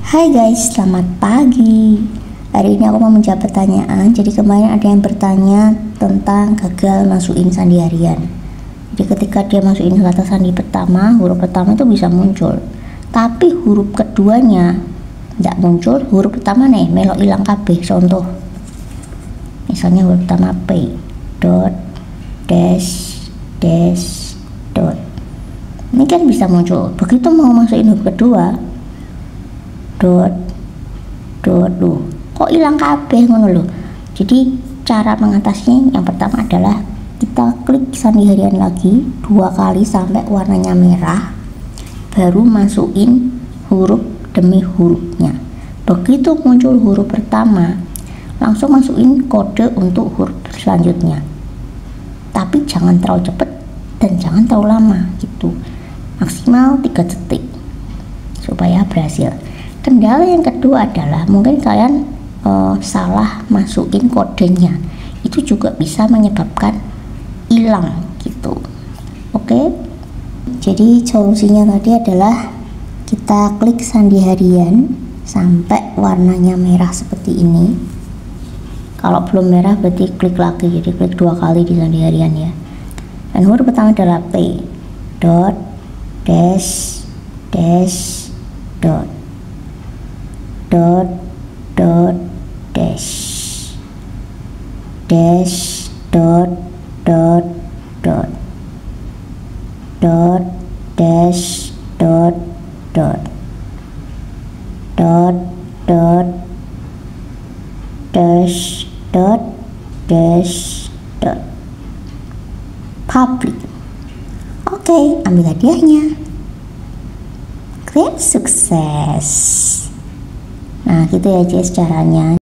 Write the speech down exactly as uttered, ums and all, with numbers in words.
Hai guys, selamat pagi. Hari ini aku mau menjawab pertanyaan. Jadi kemarin ada yang bertanya tentang gagal masukin sandi harian. Jadi ketika dia masukin kata sandi pertama, huruf pertama itu bisa muncul, tapi huruf keduanya tidak muncul. Huruf pertama nih melok ilang kabeh. Contoh, misalnya huruf pertama P, dot, dash, dash, dot. Ini kan bisa muncul. Begitu mau masukin huruf kedua, dot, dot, loh kok hilang kabeh ngono loh. Jadi cara mengatasinya yang pertama adalah kita klik sandi harian lagi dua kali sampai warnanya merah, baru masukin huruf demi hurufnya. Begitu muncul huruf pertama, langsung masukin kode untuk huruf selanjutnya, tapi jangan terlalu cepat dan jangan terlalu lama gitu, maksimal tiga detik supaya berhasil. Kendala yang kedua adalah mungkin kalian uh, salah masukin kodenya, itu juga bisa menyebabkan hilang gitu. Oke, jadi solusinya tadi adalah kita klik sandi harian sampai warnanya merah seperti ini. Kalau belum merah berarti klik lagi, jadi klik dua kali di sandi harian ya. Dan huruf pertama adalah P, dot, dash, dash, dot, dot, dot, dash, dash, dot, dot, dot, dot, dash, dot, dot, dot, dot, dash, dot, dash, dot. Public. Oke, ambil hadiahnya. Kalian sukses. Nah gitu ya guys caranya.